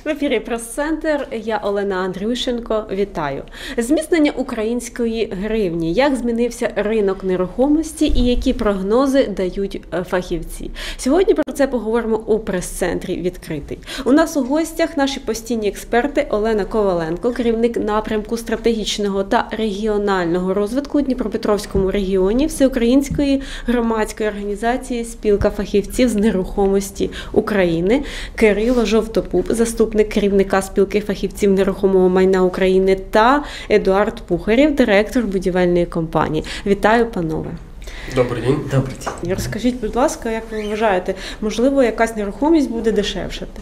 В ефірі Прес-центр, я Олена Андрющенко, вітаю. Зміцнення української гривні. Як змінився ринок нерухомості і які прогнози дають фахівці? Сьогодні про це поговоримо у прес-центрі «Відкритий». У нас у гостях наші постійні експерти Олена Коваленко, керівник напрямку стратегічного та регіонального розвитку у Дніпропетровському регіоні Всеукраїнської громадської організації «Спілка фахівців з нерухомості України», Кирило Жовтопуп, заступник керівника спілки фахівців нерухомого майна України, та Едуард Пухарєв, директор будівельної компанії. Вітаю, панове. Добрий день. Добрий день. Розкажіть, будь ласка, як ви вважаєте, можливо, якась нерухомість буде дешевшати?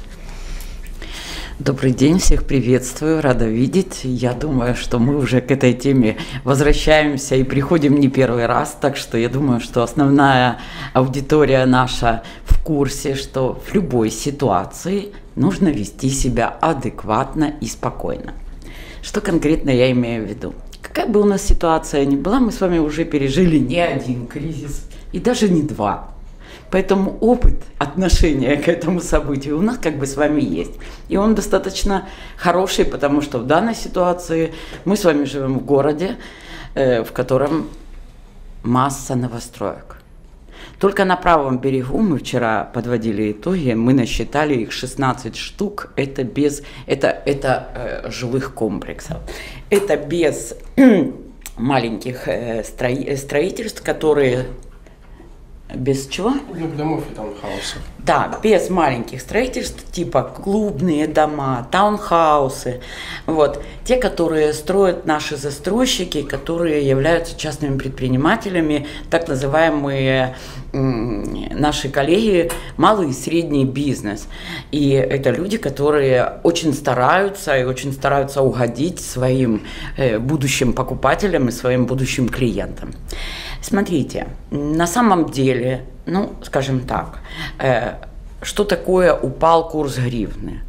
Добрый день, всех приветствую, рада видеть. Я думаю, что мы уже к этой теме возвращаемся и приходим не первый раз, так что я думаю, что основная аудитория наша в курсе, что в любой ситуации нужно вести себя адекватно и спокойно. Что конкретно я имею в виду? Какая бы у нас ситуация ни была, мы с вами уже пережили не один кризис и даже не два. Поэтому опыт отношения к этому событию у нас как бы с вами есть. И он достаточно хороший, потому что в данной ситуации мы с вами живем в городе, в котором масса новостроек. Только на правом берегу мы вчера подводили итоги, мы насчитали их 16 штук, это без жилых комплексов. Это без маленьких строительств, которые... Без чего? Домов и таунхаусов. Да, без маленьких строительств, типа клубные дома, таунхаусы. Вот. Те, которые строят наши застройщики, которые являются частными предпринимателями, так называемые наши коллеги, малый и средний бизнес. И это люди, которые очень стараются угодить своим будущим покупателям и своим будущим клиентам. Смотрите, на самом деле, скажем так, что такое упал курс гривны?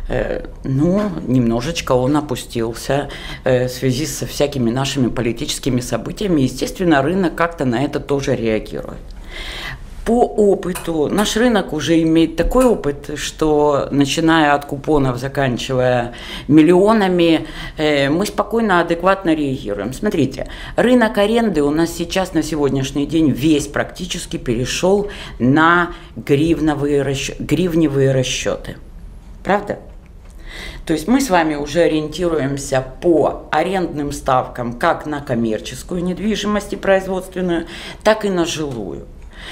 Немножечко он опустился в связи со всякими нашими политическими событиями. Естественно, рынок как-то на это тоже реагирует. По опыту, наш рынок уже имеет такой опыт, что начиная от купонов, заканчивая миллионами, мы спокойно, адекватно реагируем. Смотрите, рынок аренды у нас сейчас на сегодняшний день весь практически перешел на гривневые расчеты. Правда? То есть мы с вами уже ориентируемся по арендным ставкам как на коммерческую недвижимость и производственную, так и на жилую.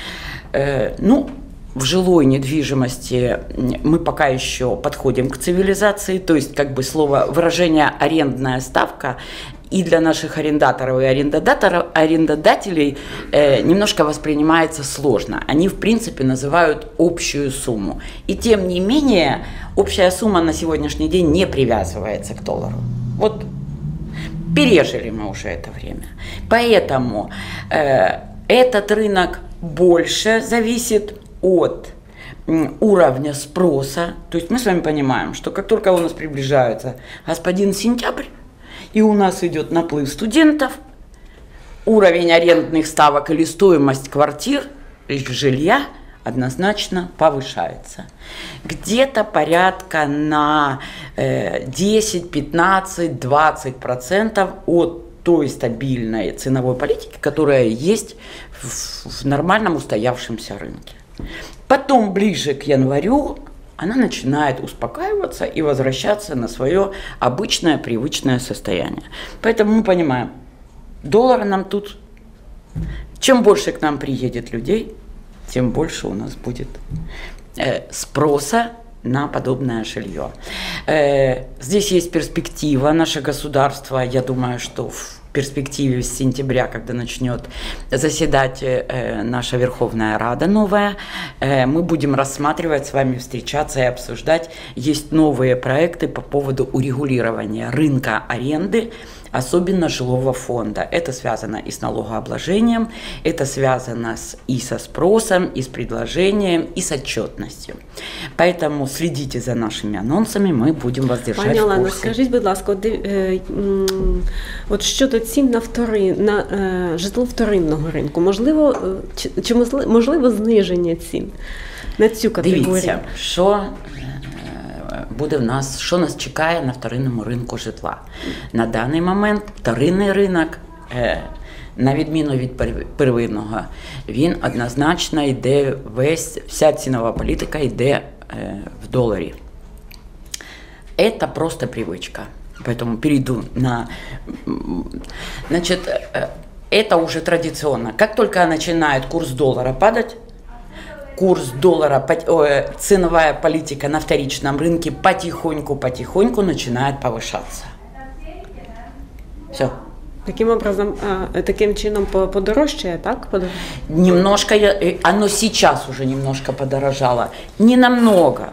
В жилой недвижимости мы пока еще подходим к цивилизации, то есть выражение «арендная ставка» и для наших арендаторов и арендодателей немножко воспринимается сложно. Они, в принципе, называют общую сумму. И тем не менее, общая сумма на сегодняшний день не привязывается к доллару. Вот пережили мы уже это время. Поэтому этот рынок больше зависит от уровня спроса. То есть мы с вами понимаем, что как только у нас приближается господин сентябрь, и у нас идет наплыв студентов, уровень арендных ставок или стоимость квартир, жилья однозначно повышается. Где-то порядка на 10, 15, 20% от той стабильной ценовой политики, которая есть в нормальном устоявшемся рынке. Потом, ближе к январю, она начинает успокаиваться и возвращаться на свое обычное, привычное состояние. Поэтому мы понимаем, доллар нам тут, чем больше к нам приедет людей, тем больше у нас будет спроса на подобное жилье. Здесь есть перспектива. Наше государство, я думаю, что в перспективе с сентября, когда начнет заседать наша Верховная Рада новая, мы будем рассматривать с вами, встречаться и обсуждать. Есть новые проекты по поводу урегулирования рынка аренды, особенно жилого фонда. Это связано и с налогообложением, это связано и со спросом, и с предложением, и с отчетностью. Поэтому следите за нашими анонсами, ми будемо вас держати в курсі. Пані Олено, скажіть, будь ласка, от щодо цін на житло вторинного ринку, можливо зниження цін на цю категорію? Дивіться, що буде в нас, що нас чекає на вторинному ринку житла. На даний момент вторинний ринок, на відміну від первинного, він однозначно йде, вся цінова політика йде в доларі. Это просто привычка. Поэтому перейду на... Значит, это уже традиционно. Как только начинает курс доллара падать, курс доллара, ценовая политика на вторичном рынке потихоньку начинает повышаться. Все. Таким образом, таким чином подорожчає, так? Немножко, оно сейчас уже немножко подорожало. Не намного.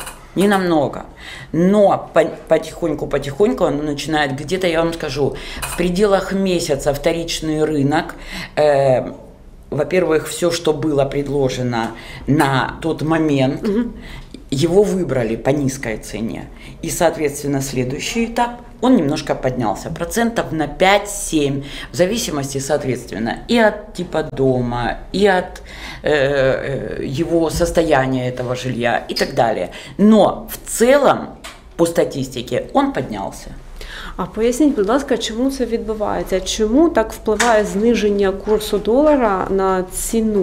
Но потихоньку оно начинает, где-то, я вам скажу, в пределах месяца вторичный рынок, во-первых, все, что было предложено на тот момент, его выбрали по низкой цене. И, соответственно, следующий этап, он немножко поднялся, процентов на 5-7, в зависимости, соответственно, и от типа дома, и от его состояния этого жилья и так далее. Но в целом, по статистике, он поднялся. А поясніть, будь ласка, чому це відбувається? Чому так впливає зниження курсу долара на ціну?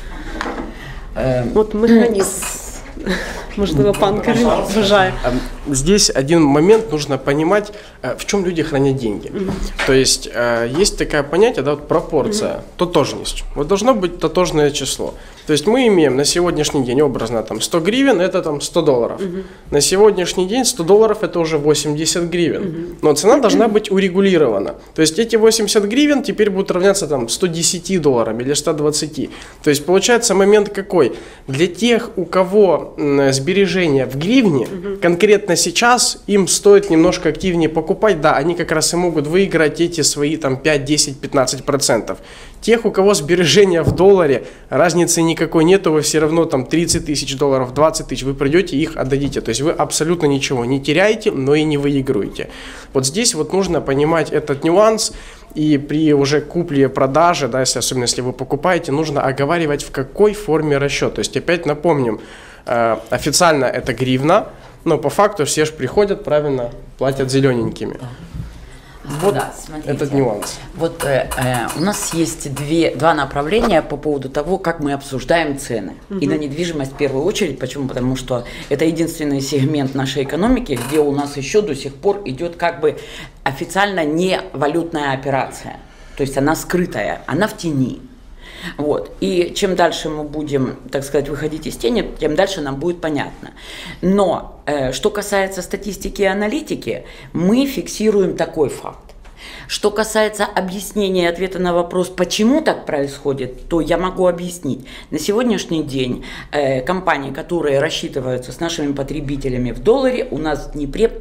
От механізм. Можливо, пан Кирил вважає. Здесь один момент нужно понимать, в чем люди хранят деньги. То есть есть такое понятие, да, вот пропорция, тотожность. Вот должно быть тотожное число. То есть мы имеем на сегодняшний день образно там 100 гривен, это там 100 долларов. На сегодняшний день 100 долларов это уже 80 гривен. Но цена должна быть урегулирована. То есть эти 80 гривен теперь будут равняться там 110 долларам или 120. То есть получается момент какой? Для тех, у кого сбережения в гривне, конкретно сейчас им стоит немножко активнее покупать, да, они как раз и могут выиграть эти свои там 5, 10, 15%. Тех, у кого сбережения в долларе, разницы никакой нету, вы все равно там 30 тысяч долларов, 20 тысяч, вы придете и их отдадите. То есть вы абсолютно ничего не теряете, но и не выигрываете. Вот здесь вот нужно понимать этот нюанс. И при уже купле-продаже, да, особенно если вы покупаете, нужно оговаривать, в какой форме расчет. То есть опять напомним, официально это гривна, но по факту все же приходят, правильно, платят зелененькими. Вот да, смотрите, этот нюанс. Вот у нас есть два направления по поводу того, как мы обсуждаем цены. И на недвижимость в первую очередь. Почему? Потому что это единственный сегмент нашей экономики, где у нас еще до сих пор идет как бы официально не валютная операция. То есть она скрытая, она в тени. Вот. И чем дальше мы будем, так сказать, выходить из тени, тем дальше нам будет понятно. Но что касается статистики и аналитики, мы фиксируем такой факт. Что касается объяснения и ответа на вопрос, почему так происходит, то я могу объяснить. На сегодняшний день компании, которые рассчитываются с нашими потребителями в долларе, у нас в Днепре,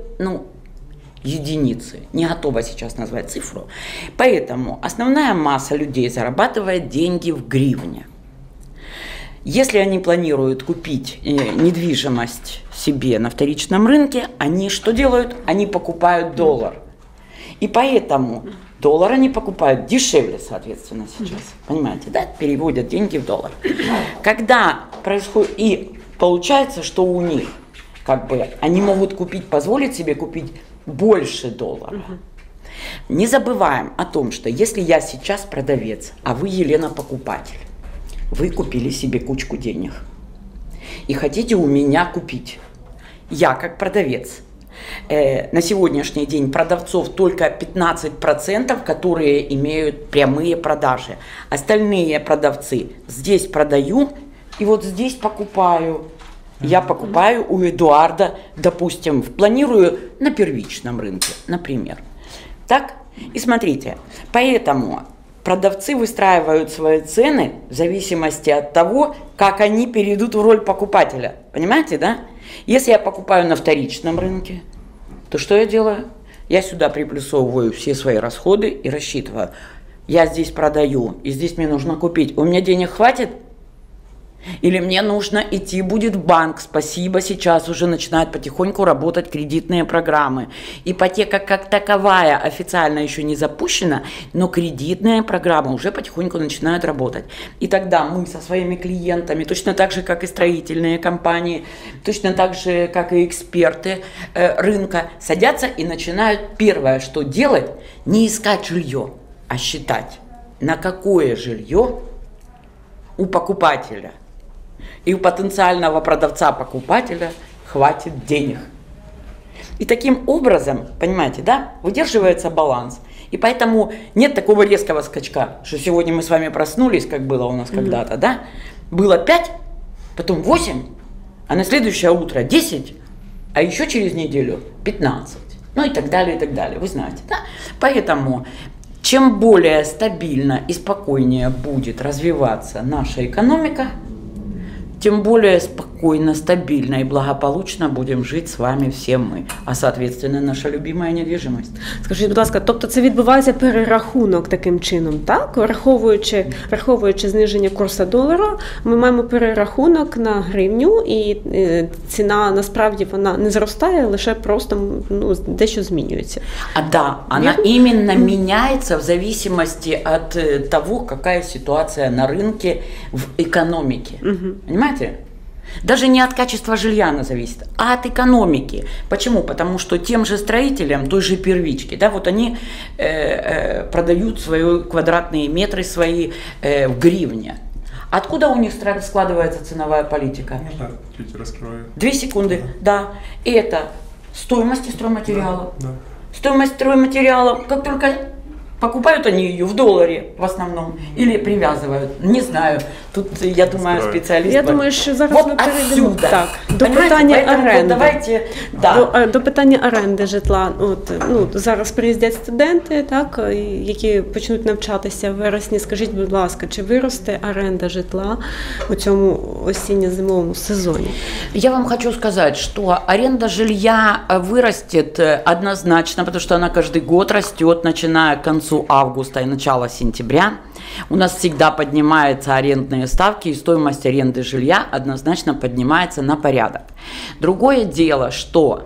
единицы. Не готова сейчас назвать цифру. Поэтому основная масса людей зарабатывает деньги в гривне. Если они планируют купить недвижимость себе на вторичном рынке, они что делают? Они покупают доллар. И поэтому доллар они покупают дешевле, соответственно, сейчас. Понимаете, да? Переводят деньги в доллар. Когда происходит... И получается, что у них как бы они могут позволить себе купить больше долларов. Не забываем о том, что если я сейчас продавец, а вы, Елена, покупатель, вы купили себе кучку денег и хотите у меня купить. Я, как продавец, на сегодняшний день продавцов только 15%, которые имеют прямые продажи. Остальные продавцы здесь продаю и вот здесь покупаю. Я покупаю у Эдуарда, допустим, планирую на первичном рынке, например. Так? И смотрите, поэтому продавцы выстраивают свои цены в зависимости от того, как они перейдут в роль покупателя. Понимаете, да? Если я покупаю на вторичном рынке, то что я делаю? Я сюда приплюсовываю все свои расходы и рассчитываю. Я здесь продаю, и здесь мне нужно купить. У меня денег хватит? Или мне нужно идти будет в банк. Спасибо, сейчас уже начинают потихоньку работать кредитные программы. Ипотека как таковая официально еще не запущена, но кредитные программы уже потихоньку начинают работать. И тогда мы со своими клиентами, точно так же, как и строительные компании, точно так же, как и эксперты рынка, садятся и начинают первое, что делать, не искать жилье, а считать, на какое жилье у покупателя и у потенциального продавца-покупателя хватит денег. И таким образом, понимаете, да, выдерживается баланс. И поэтому нет такого резкого скачка, что сегодня мы с вами проснулись, как было у нас когда-то, да, было 5, потом 8, а на следующее утро 10, а еще через неделю 15. Ну и так далее, и так далее. Вы знаете, да? Поэтому чем более стабильно и спокойнее будет развиваться наша экономика, тем более спокойно, стабильно и благополучно будемо жити з вами всі ми, а соответственно наша любимая недвіжимость. Скажіть, будь ласка, тобто це відбувається перерахунок таким чином, так? Враховуючи зниження курсу долара, ми маємо перерахунок на гривню, і ціна насправді вона не зростає, лише просто дещо змінюється. Да, она именно меняется в зависимости от того, какая ситуация на рынке в экономике. Понимаете? Даже не от качества жилья она зависит, а от экономики. Почему? Потому что тем же строителям, той же первички, да, вот они продают свои квадратные метры свои в гривне. Откуда у них складывается ценовая политика? Можно чуть раскрою? 2 секунды, да. Это стоимость стройматериалов. Да. Стоимость стройматериалов, как только покупают они ее в долларе в основном или привязывают, не знаю. Тут, я думаю, спеціалісти. Я думаю, що зараз вот ми перейдемо до Понимаете? питання оренди. Давайте, да. До питання оренди житла. Зараз приїздять студенти, так, які почнуть навчатися в вересні. Скажіть, будь ласка, чи виросте оренда житла у цьому осінньо-зимовому сезоні? Я вам хочу сказать, что аренда жилья вырастет однозначно, потому что она каждый год растет, начиная к концу августа и начала сентября. У нас всегда поднимаются арендные ставки, и стоимость аренды жилья однозначно поднимается на порядок. Другое дело, что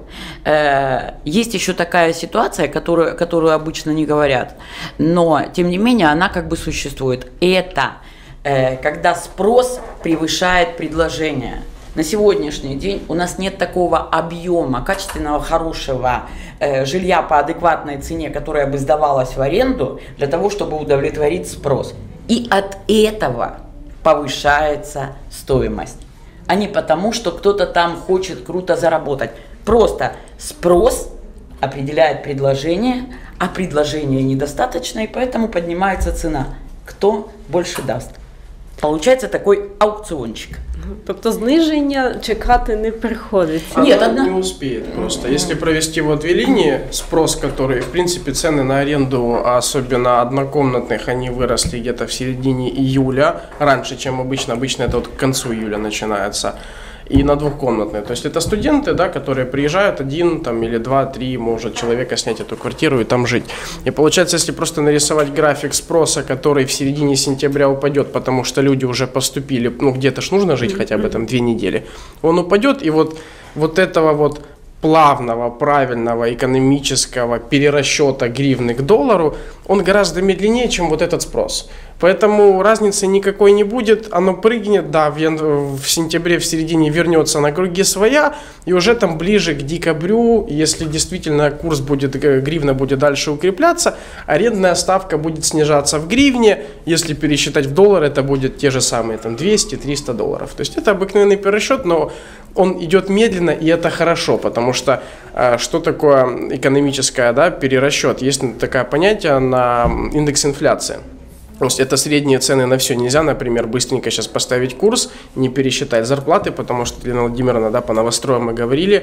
есть еще такая ситуация, которую обычно не говорят, но тем не менее она как бы существует. Это когда спрос превышает предложение. На сегодняшний день у нас нет такого объема качественного, хорошего жилья по адекватной цене, которая бы сдавалась в аренду для того, чтобы удовлетворить спрос. И от этого повышается стоимость. А не потому, что кто-то там хочет круто заработать. Просто спрос определяет предложение, а предложение недостаточно, и поэтому поднимается цена. Кто больше даст? Получается такой аукциончик. Тобто зниження чекати не приходиться. Нет, она не успеет просто. Если провести вот 2 линии, спрос, который, в принципе, цены на аренду, особенно однокомнатных, они выросли где-то в середине июля, раньше, чем обычно. Обычно это вот к концу июля начинается. И на двухкомнатные. То есть это студенты, да, которые приезжают 1 там, или 2-3, может человека снять эту квартиру и там жить. И получается, если просто нарисовать график спроса, который в середине сентября упадет, потому что люди уже поступили, где-то ж нужно жить хотя бы там 2 недели, он упадет, и вот этого вот плавного, правильного экономического перерасчета гривны к доллару, он гораздо медленнее, чем вот этот спрос. Поэтому разницы никакой не будет, оно прыгнет, да, в сентябре, в середине вернется на круги своя, и уже там ближе к декабрю, если действительно курс гривна будет дальше укрепляться, арендная ставка будет снижаться в гривне, если пересчитать в доллар, это будет те же самые там 200-300 долларов. То есть это обыкновенный перерасчет, но он идет медленно, и это хорошо, потому что что такое экономическое, да, перерасчет? Есть такое понятие на индекс инфляции. То есть это средние цены на все. Нельзя, например, быстренько сейчас поставить курс, не пересчитать зарплаты, потому что, Елена Владимировна, да, по новостроям мы говорили,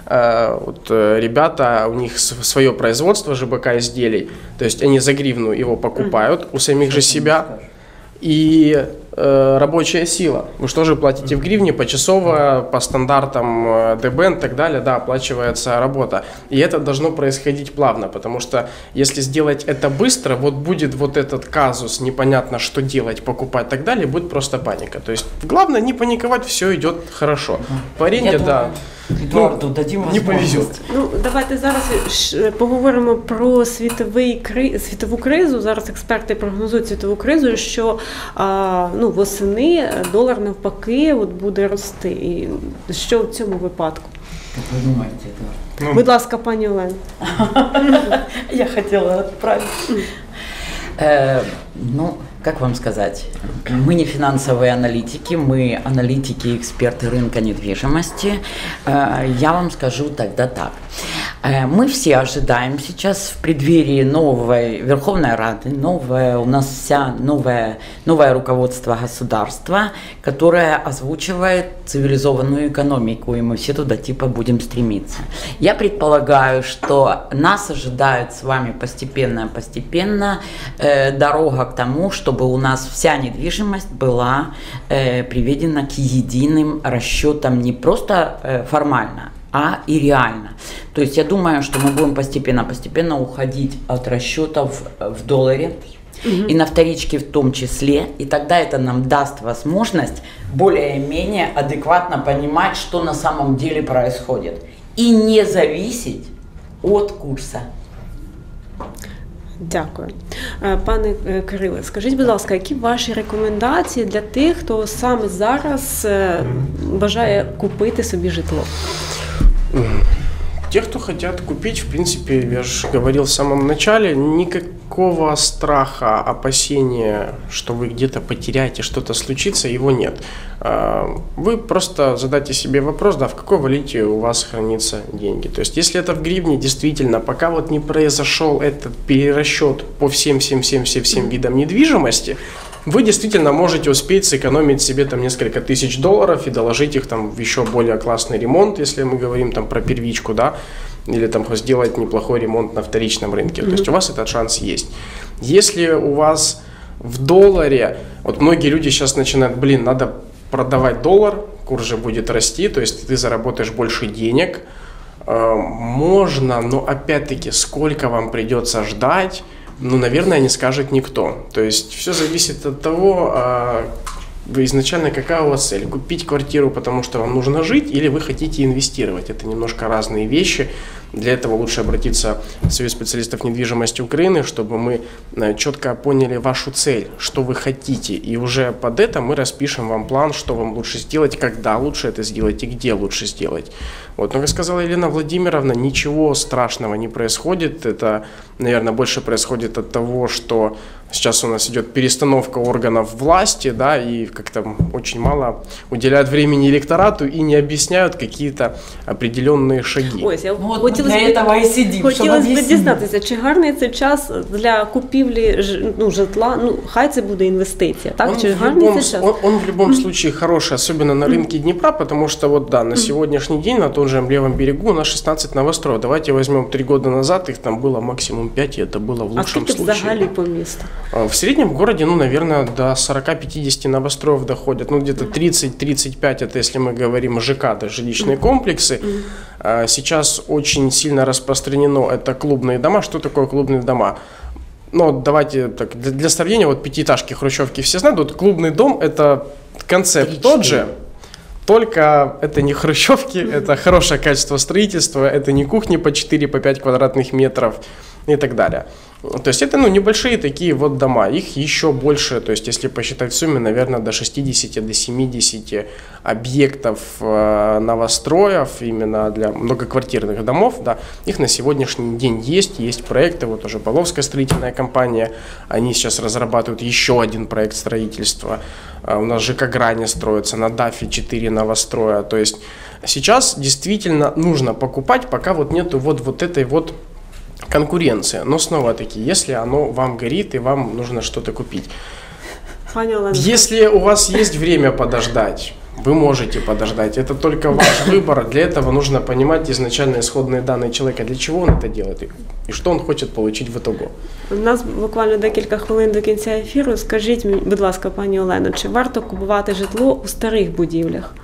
ребята, у них свое производство ЖБК изделий, то есть они за гривну его покупают у самих же себя, и рабочая сила. Вы же тоже платите в гривне, почасово, по стандартам ДБН и так далее, да, оплачивается работа. И это должно происходить плавно, потому что если сделать это быстро, вот будет вот этот казус, непонятно, что делать, покупать и так далее, будет просто паника. То есть главное не паниковать, все идет хорошо. По аренде, да. Едуарду дадим не повезет. Ну, давайте зараз поговоримо про світову кризу. Зараз експерти прогнозують світову кризу, що восени долар навпаки буде рости. І що в цьому випадку? Как вы думаете, Эдуард? Будь ласка, пані Олена. Я хотела отправить. Как вам сказать, мы не финансовые аналитики, мы аналитики и эксперты рынка недвижимости. Я вам скажу тогда так. Мы все ожидаем сейчас в преддверии новой Верховной Рады, у нас вся новое руководство государства, которое озвучивает цивилизованную экономику, и мы все туда типа будем стремиться. Я предполагаю, что нас ожидает с вами постепенно дорога к тому, чтобы у нас вся недвижимость была приведена к единым расчетам не просто формально, а и реально. То есть я думаю, что мы будем постепенно уходить от расчетов в долларе и на вторичке в том числе, и тогда это нам даст возможность более-менее адекватно понимать, что на самом деле происходит, и не зависеть от курса. Дякую. Пане Кириле, скажіть, будь ласка, які ваші рекомендації для тих, хто саме зараз бажає купити собі житло? Те, кто хотят купить, в принципе, я же говорил в самом начале, никакого страха, опасения, что вы где-то потеряете, что-то случится, его нет. Вы просто задайте себе вопрос, да, в какой валюте у вас хранятся деньги. То есть, если это в гривне, действительно, пока вот не произошел этот перерасчет по всем видам недвижимости, вы действительно можете успеть сэкономить себе там несколько тысяч долларов и доложить их там в еще более классный ремонт, если мы говорим там про первичку, да, или там сделать неплохой ремонт на вторичном рынке. То есть у вас этот шанс есть. Если у вас в долларе, вот многие люди сейчас начинают, надо продавать доллар, курс же будет расти, то есть ты заработаешь больше денег. Можно, но опять-таки, сколько вам придется ждать, наверное, не скажет никто. То есть все зависит от того, изначально какая у вас цель. Купить квартиру, потому что вам нужно жить, или вы хотите инвестировать. Это немножко разные вещи. Для этого лучше обратиться в Союз специалистов недвижимости Украины, чтобы мы четко поняли вашу цель, что вы хотите. И уже под это мы распишем вам план, что вам лучше сделать, когда лучше это сделать и где лучше сделать. Вот. Но, как сказала Елена Владимировна, ничего страшного не происходит. Это, наверное, больше происходит от того, что сейчас у нас идет перестановка органов власти, да, и как-то очень мало уделяют времени электорату и не объясняют какие-то определенные шаги. Ось, я для этого і сидім, хотілося б дізнатися, чи гарний це час для купівлі житла, хай це буде інвестиція, так? Чи гарний це час? Он в любом случае хороший, особенно на рынке Днепра, потому что вот да, на сегодняшний день на том же левом берегу у нас 16 новостроев. Давайте возьмем 3 года назад, их там было максимум 5, и это было в лучшем случае. А сколько взагалі по месту? В среднем в городе, наверное, до 40-50 новостроев доходят. Где-то 30-35, это если мы говорим ЖК, да, жилищные комплексы. Сейчас очень сильно распространено это клубные дома. Что такое клубные дома? Давайте так, для сравнения, вот пятиэтажки, хрущевки все знают. Вот клубный дом – это концепт тот же, только это не хрущевки, это хорошее качество строительства, это не кухни по 4-5 квадратных метров и так далее. То есть это небольшие такие вот дома, их еще больше, то есть если посчитать в сумме, наверное, до 60, до 70 объектов новостроев, именно для многоквартирных домов, да, их на сегодняшний день есть проекты, вот уже Половская строительная компания, они сейчас разрабатывают еще один проект строительства, у нас ЖК Грани строится, на ДАФе 4 новостроя, то есть сейчас действительно нужно покупать, пока вот нету вот этой вот конкуренция, но снова-таки, если оно вам горит и вам нужно что-то купить. Если у вас есть время подождать, Вы можете подождать, это только ваш выбор. Для этого нужно понимать изначально исходные данные человека, для чего он это делает и что он хочет получить в итоге. У нас буквально декілька хвилин до кінця ефіру. Скажіть мені, будь ласка, пані Олено, чи варто купувати житло у старих будівлях?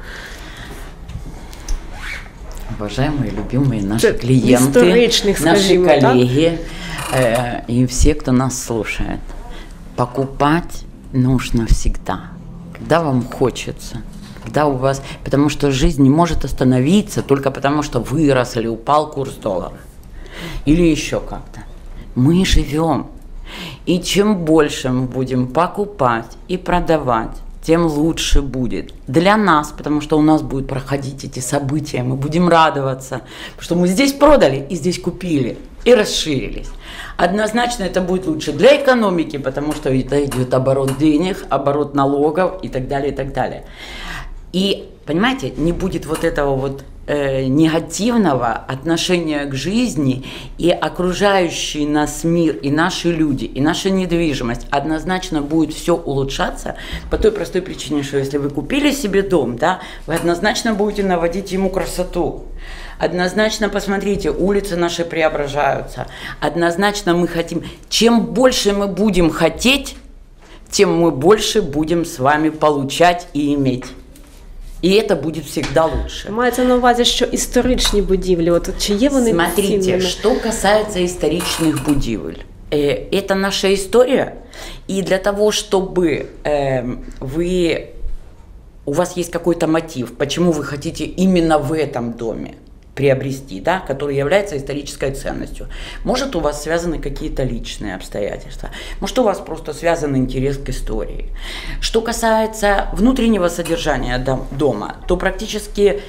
Уважаемые, любимые наши Это клиенты, историчных, наши скажем, коллеги и все, кто нас слушает, покупать нужно всегда, когда вам хочется, когда у вас, потому что жизнь не может остановиться только потому, что вырос или упал курс доллара или еще как-то. Мы живем, и чем больше мы будем покупать и продавать, тем лучше будет для нас, потому что у нас будут проходить эти события, мы будем радоваться, потому что мы здесь продали и здесь купили и расширились. Однозначно это будет лучше для экономики, потому что это идет оборот денег, оборот налогов и так далее, и так далее. И, понимаете, не будет вот этого вот негативного отношения к жизни, и окружающий нас мир, и наши люди, и наша недвижимость однозначно будет все улучшаться по той простой причине, что если вы купили себе дом, да, вы однозначно будете наводить ему красоту. Однозначно, посмотрите, улицы наши преображаются. Однозначно мы хотим, чем больше мы будем хотеть, тем мы больше будем с вами получать и иметь. И это будет всегда лучше. Мається на увазі, що історичні будівлі, от чи є вони Смотрите, цінними? что касается историчных будивель. Это наша история, и для того, чтобы у вас есть какой-то мотив, почему вы хотите именно в этом доме приобрести, да, который является исторической ценностью. Может, у вас связаны какие-то личные обстоятельства, может, у вас просто связан интерес к истории. Что касается внутреннего содержания дома, то практически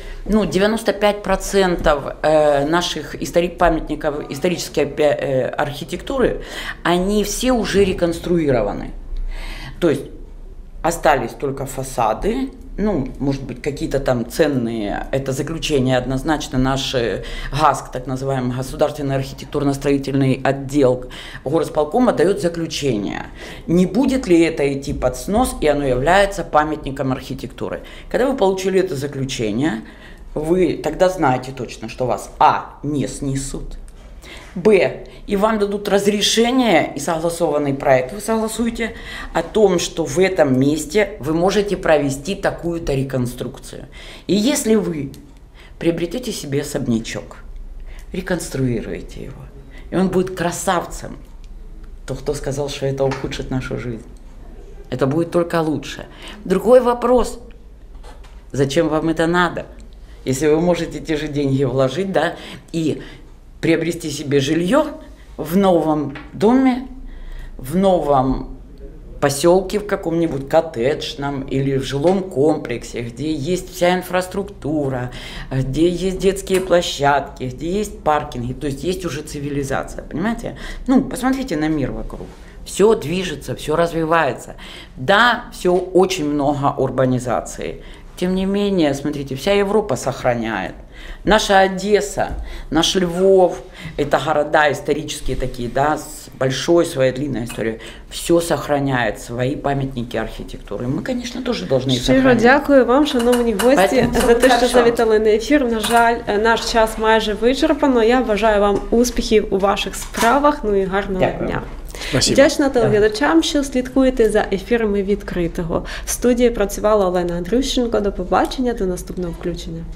95% наших памятников исторической архитектуры, они все уже реконструированы. То есть остались только фасады, может быть, какие-то там ценные, это заключение однозначно, наш ГАСК, так называемый Государственный архитектурно-строительный отдел горосполкома дает заключение, не будет ли это идти под снос, и оно является памятником архитектуры. Когда вы получили это заключение, вы тогда знаете точно, что вас не снесут, и вам дадут разрешение и согласованный проект, вы согласуете о том, что в этом месте вы можете провести такую-то реконструкцию. И если вы приобретете себе особнячок, реконструируете его, и он будет красавцем, то кто сказал, что это ухудшит нашу жизнь? Это будет только лучше. Другой вопрос, зачем вам это надо? Если вы можете те же деньги вложить, да, и приобрести себе жилье в новом доме, в новом поселке, в каком-нибудь коттеджном или в жилом комплексе, где есть вся инфраструктура, где есть детские площадки, где есть паркинги, то есть есть уже цивилизация, понимаете? Посмотрите на мир вокруг. Все движется, все развивается. Да, все очень много урбанизации. Тем не менее, смотрите, вся Европа сохраняет. Наша Одесса, наш Львов, это города исторические такие, да, с большой своей длинной историей. Все сохраняет свои памятники архітектури. Ми, звісно, теж повинні їх Щиро дякую вам, шановні гості, за те, що хорошо. завітали на ефір. На жаль, наш час майже вичерпано. Я бажаю вам успіхів у ваших справах, і гарного дня. Спасибо. Вдячна телеглядачам, що слідкуєте за ефірами відкритого. В студії працювала Олена Андрющенко. До побачення, до наступного включення.